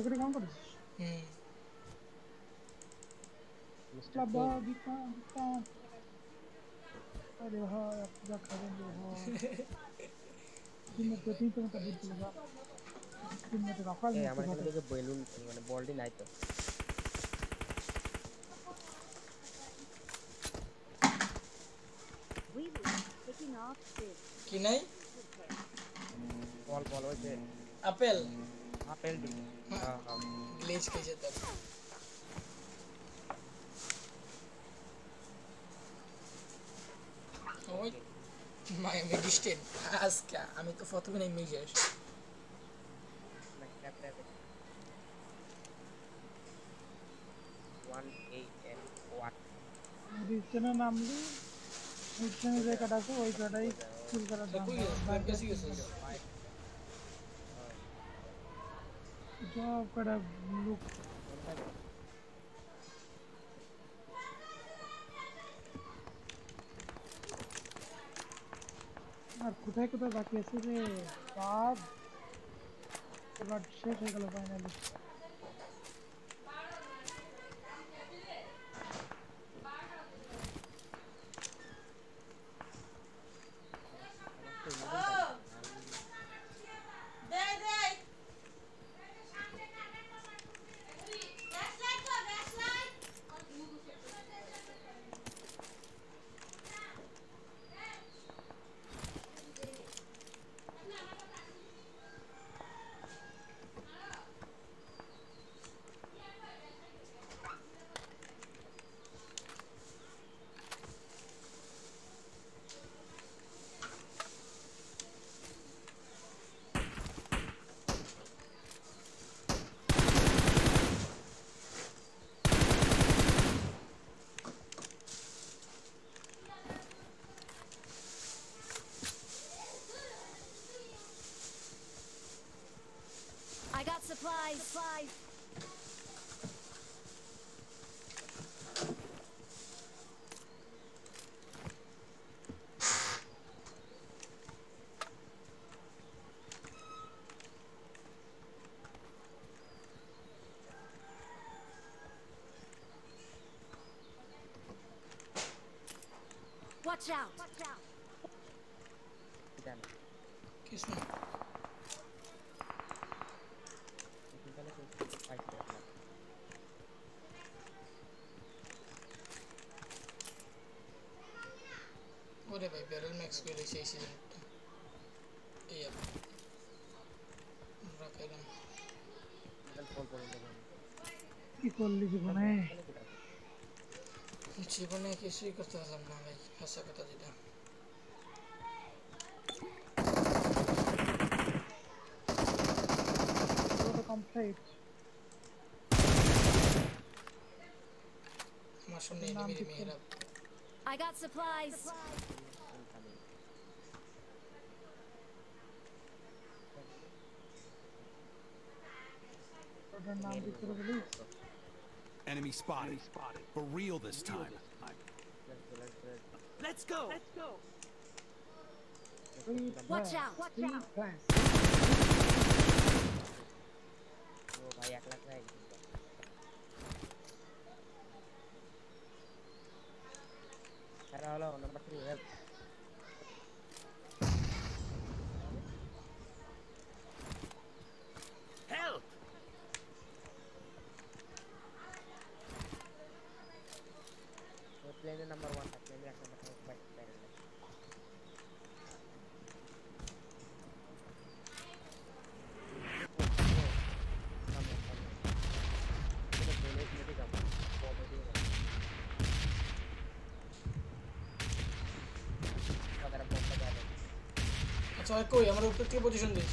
করে কাম করিস মিস্টার বাবা কিং বিকাম আরে ভাই আপনি যা খাবেন রে ভাই তিন তো মতো দিতে যা তিন মতো রাখাল এই মুক্তি আমার এখানে ঘটে দেখে বেলুন মানে বলটি নাই তো কি নাই বল ওই যে আপেল আপেল দি হ্যাঁ হ্যাঁ গ্লিচ খেয়েছে তো ওই মায়ামি ডিস্টেন্ট আজকে আমি তো প্রথমে নেমে যাই না ক্র্যাপ ক্র্যাপ 1 রিস্টেনে নামলি রিস্টেনে যে কাটা আছে ওই কাটাই কিল করার দাম বেশি গেছে সব কাটা লুক আর কোথায় কোথায় বাকি আছে রে সব এবার শেষ হয়ে গেল finally I got supplies. Watch out. किसमें ওরে ভাই ব্যারেল ম্যাক্স করে সেই সিজনটা এই আপ রাখাইলাম কি করলি জীবনে কিছুই করতে পারলাম না ভাই হাসা কথা যেটা কমপ্লিট আমার সামনে enemy Mehrab I got supplies. Enemy spotted. For real this time. Let's go. Watch out. ও ভাই 1 লাখ নাই এরা হলো নাম্বার 3 হেল্প Help. তো প্লেনে নাম্বার 1 টা প্লেনে 1 নাম্বার 5 প্লেনে अच्छा कोई हमारे ऊपर की पोजीशन दे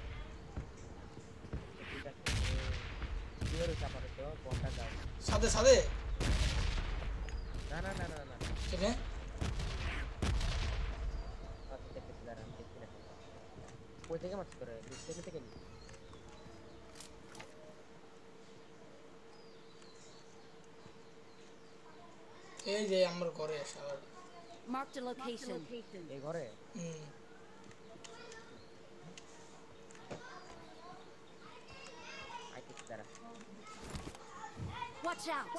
सादे सादे ना ना ना ना ना चले कोई থেকে মারছ করে ডিসপ্লে থেকে নি এই যে আমার ঘরে আসার Mark the location. এই ঘরে দাঁড়া Watch out!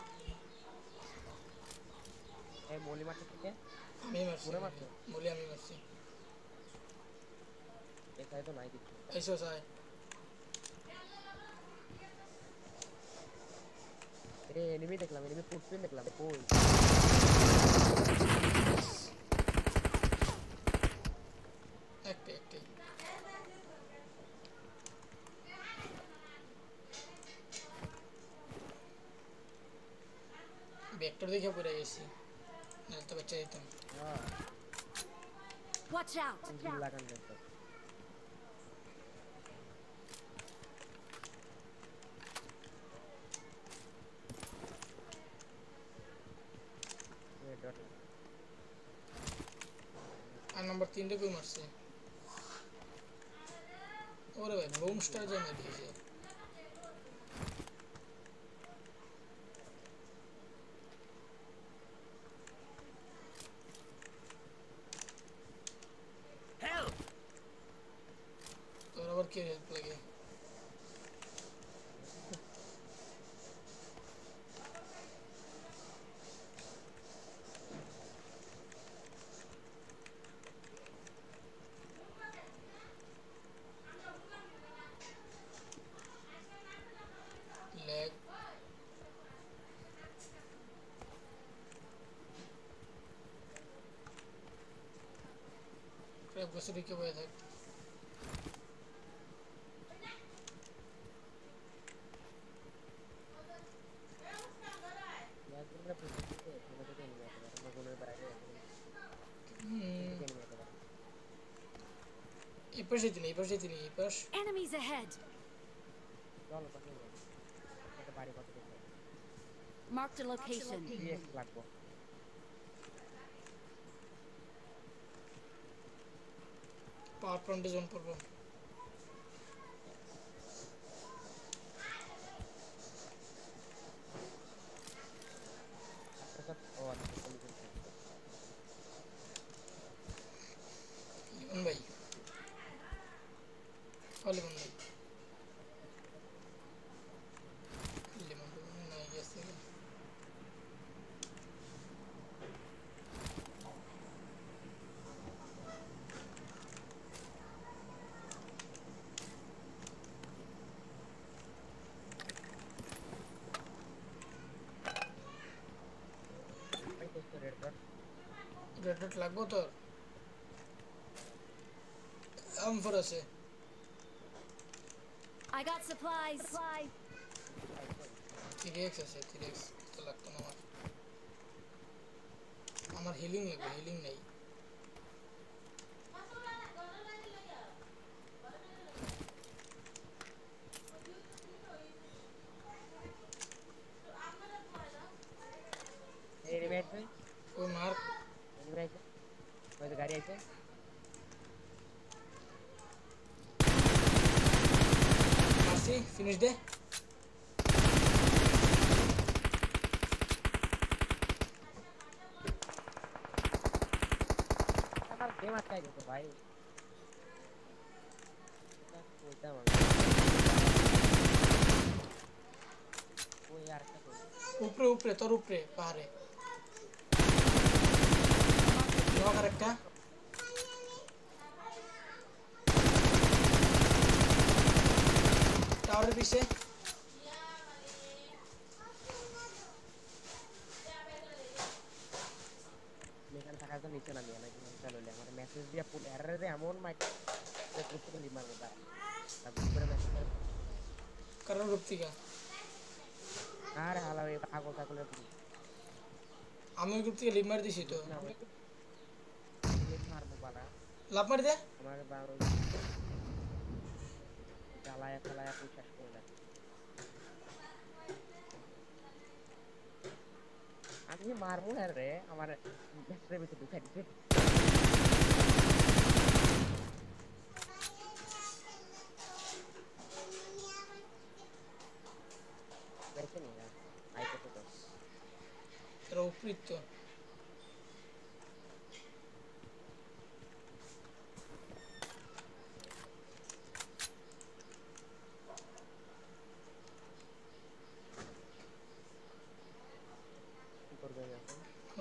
এই মলি মারতে থেকে আমি মারছি পুরো মারছো? বলি আমি মারছি এখানে তো নাই কিছু এইসো সাই এনিমি দেখলাম এনিমি ফুটপ্রিন্ট দেখলাম কই একটাই ভেক্টর দেখে পড়ে গেছি নাহলে তো বাচ্চা দিতাম হ্যাঁ Watch out! ইঞ্জিন লাগান দেখো আর নাম্বার 3 রে কই মারছে ওরে ভাই বুম স্টার জানা দিয়েছে Help! তোর আবার কি হেল্প লাগে ল্যাগ ক্র্যাপ বসে রেখে বয়ে থাক ইয়াগুলো প্রত্যেকটা এখানে থেকে এনিমি আছে আমরা জোনের বাইরে এনিমি আছে এই পাশে তিনি এই পাশ Enemies ahead! চলো পাশে যাই একটা বাড়ি কত দেখো Marked a location. ডিএক্স লাগবো পাওয়ার পয়েন্টে জোন পড়বো আচ্ছা ও আচ্ছা কলিজন লিমন ভাই লিমন ভাই লিমন নাই গেছে ভাই তো রেড ডট রেড ডট লাগবো তোর ফর আছে I got supplies. থ্রিএক্স আছে থ্রিএক্স তো লাগতো না আমার হিলিং লাগবে হিলিং নাই এনিমি আছে ওই মার্ক এনিমি আছে ওই যে গাড়ি আছে মারছি ফিনিশ দে আমার গেম আটকাই গেছে ভাই কইতাম আমি ওই আর একটা কই উপরে তোর উপরে পাহাড়ে নক আরেকটা টাওয়ারের পিছে এখানে থাকার জন্য নিচে নামিয়ে নাকি চলে আমার মেসেজ দিয়ে ফুল এররে এমন মাইক করতে গেলি মারবো তার তারপরে মেসেজ কারণ রূপতিকা আর হালা ওই পাগল পাগলের পুরো আমি ওই গ্রুপ থেকে লিভ মারি দিছি তো মারবো বালা লাভ মারি দে আমার বারো জ্বালায় ফেলায় আপনি শেষ করে দেন আমি মারবো না রে আমার মেসেজের ভিতরে ঢুকাই দিছে দেখে নি না আইতে তো তোরা উপরিত তো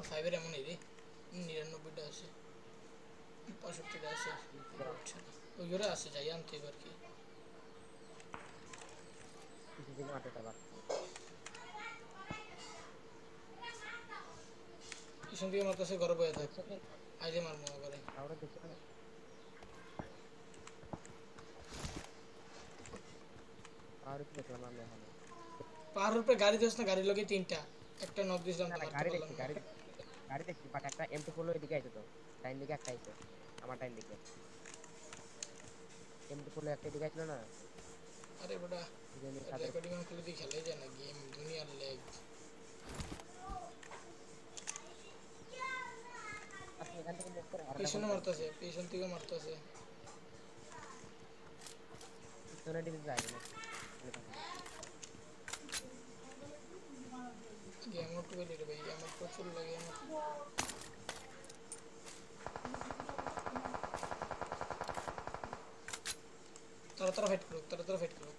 ফাইভের এমন এই রে 99টা আছে 65টা আছে ওই ঘরে আছে যাই আনতে এবার কি কিছুদিন আগে আবার পিছন দিকে মারতেছে ঘরে বয়ে থাক আইলে মারমু করে আমরা দেখতে আর কি দেখলাম আমরা এখন পাহাড়ের উপরে গাড়ি দোস না গাড়ির লগে তিনটা একটা নক দিছিলাম তো গাড়ি দেখছি গাড়ি দেখছি বাট একটা M2 ফলো এদিকে আইছে তো টাইম দিকে একটা আইছে আমার টাইম দিকে M2 ফলো একটা দিকে আইছিল না আরে বড়া জানি সাথে রেকর্ডিং অন করে দিয়ে খেলে যায় না গেম দুনিয়ার লেগ আপনি এখান থেকে মুভ করে পিছনে মারতেছে পিছন থেকে মারতেছে পিছনে দিকে যায় না গেম মোড টু রে ভাই আমার প্রচুর লাগে আমার তাড়াতাড়ি ফাইট করো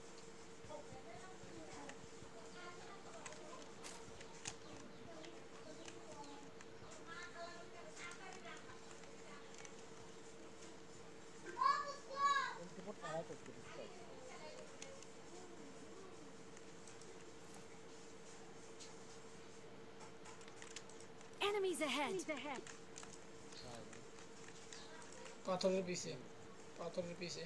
Enemies ahead. পাথরের পিছে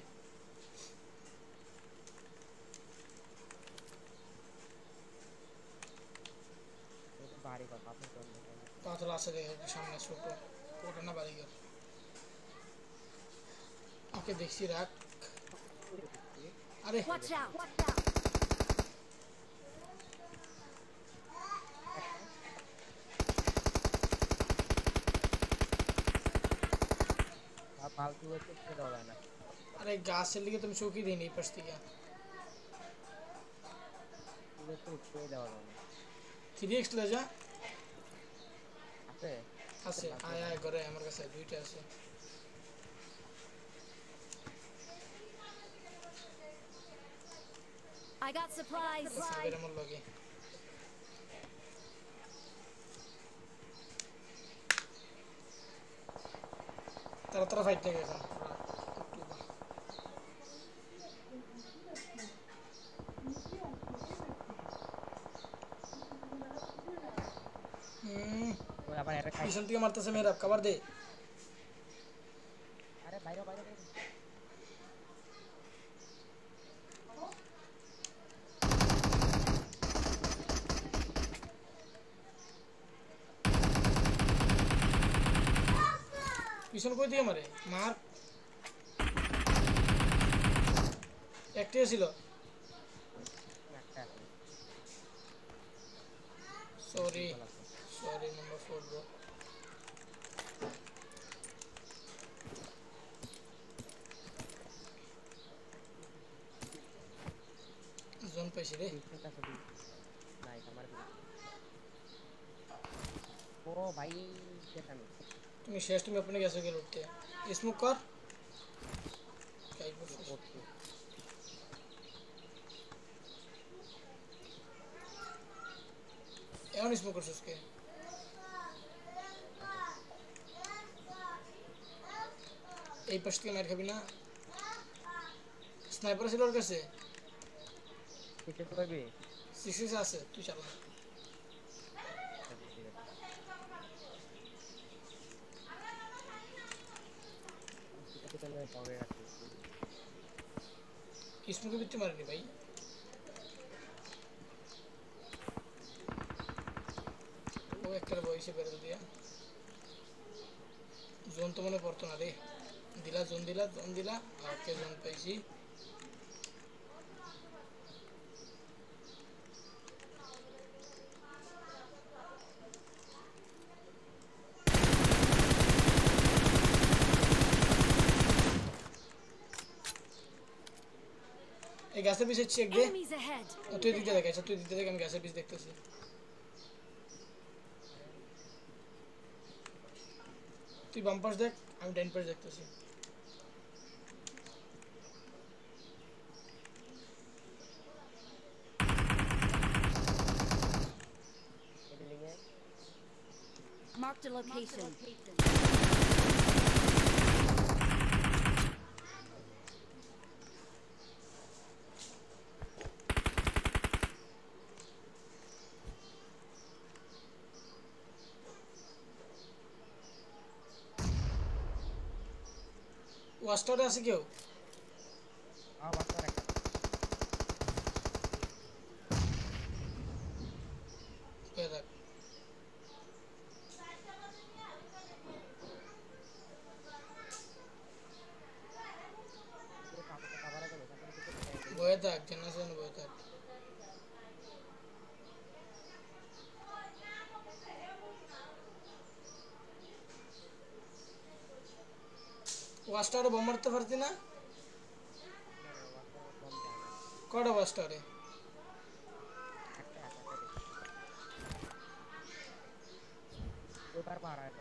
বাড়ি বা পাথর আছে দেখে সামনে ছোট ওটা না বাড়িঘর ওকে দেখছি রাখ আরে Watch out. ফালতু হচ্ছে সেটা হবে না আরে গাছের দিকে তুমি চৌকি দিই এই পাশ থেকে একটু উঠে দেওয়া যাবে 3x লে যা আছে আছে আয় করে আমার কাছে দুইটা আছে I got supplies. সাইডের আমার লগে তাড়াতাড়ি ফাইট থেকে এখন ওই আবার এটা খাই পিছন থেকে মারতেছে মেয়েরা কভার দে আরে বাইরে পিছন কই দিয়ে মারে মার একটাই ছিল একটা সরি নাম্বার 4 ব্রো জোন পাইছি রে ঠিক আছে নাই আমার ও ভাই কেন তুমি শেষ তুমি अपने कैसे के लूटते स्मोक कर एवन स्मोक कर उसके এই পাশ থেকে মার খাবি না স্নাইপার ছিল ওর কাছে কিসে করবি 6 আছে তুই চালা স্মোকে বিতে মারনি ভাই ও একটা বয়সে বের করে দিয়া জোন তো মনে পড়তো না রে জোন দিলা ওকে জোন পাইছি এই গাছের পিছে চেক দে Enemies ahead. তুই দিতে দেখ আচ্ছা তুই দিতে দেখ আমি গাছের পিছে দেখতেছি তুই বাম পাশ দেখ আমি ডাইন পাশ দেখতেছি Mark Marked a location. ওয়াস্টারে আছে কেউ? বাচ্চার একটা এ দেখ পুরো কাপড়টা কাভার হয়ে যাবে তারপরে কিছু কোথায় গেলে বয়ে থাক জেনারেশন বয়ে থাক ওয়াস্টারে বোম মারতে পারতি না? বাচ্চার বম যায় না কটা ওয়াস্টারে? একটা ওইবার পার হয়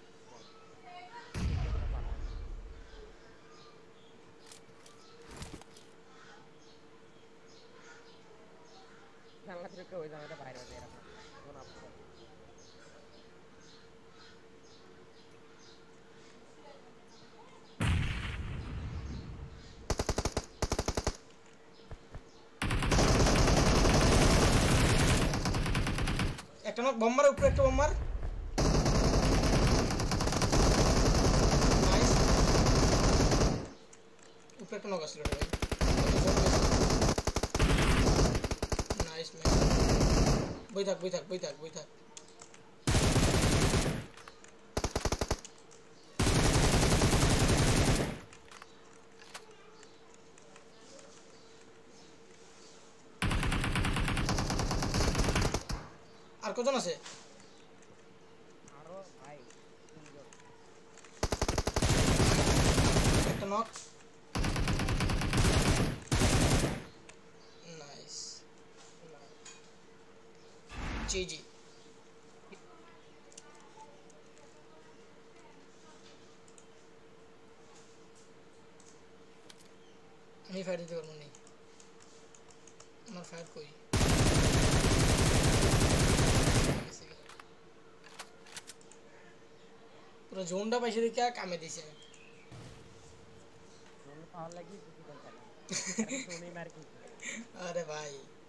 জানলা থেকে ওই জায়গাটা বাইরে হয়ে যায় এরকম কোন আপনি একটা নক বোম মার উপরে একটা বোম মার নাইস উপরে একটা নক আসলো ভাই নাইস ম্যান বই থাক আর কজন আছে? আরো ভাই তিনজন একটা নক নাইস জিজি আমি ফায়ার দিতে পারবো না আমার ফায়ার কই পুরো জোনটা পাইছে দেখে কামে দিছে পাওয়ার লাগি কিছু বলতে না জোনই মার কি আরে ভাই